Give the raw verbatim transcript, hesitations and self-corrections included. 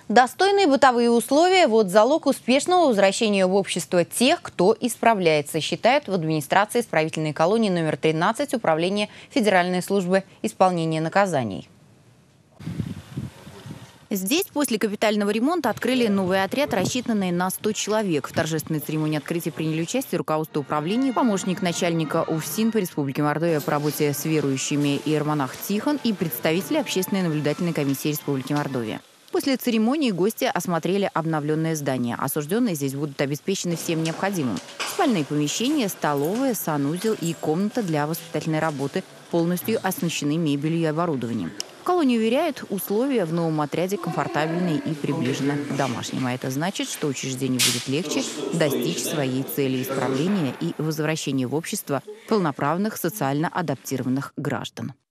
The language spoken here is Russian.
Достойные бытовые условия – вот залог успешного возвращения в общество тех, кто исправляется, считают в администрации исправительной колонии номер тринадцать Управления Федеральной службы исполнения наказаний. Здесь после капитального ремонта открыли новый отряд, рассчитанный на сто человек. В торжественной церемонии открытия приняли участие руководство управления, помощник начальника УФСИН по Республике Мордовия по работе с верующими иеромонах Тихон и представители Общественной наблюдательной комиссии Республики Мордовия. После церемонии гости осмотрели обновленное здание. Осужденные здесь будут обеспечены всем необходимым. Спальные помещения, столовая, санузел и комната для воспитательной работы полностью оснащены мебелью и оборудованием. В колонии уверяют, условия в новом отряде комфортабельные и приближены к домашним. А это значит, что учреждению будет легче достичь своей цели исправления и возвращения в общество полноправных социально адаптированных граждан.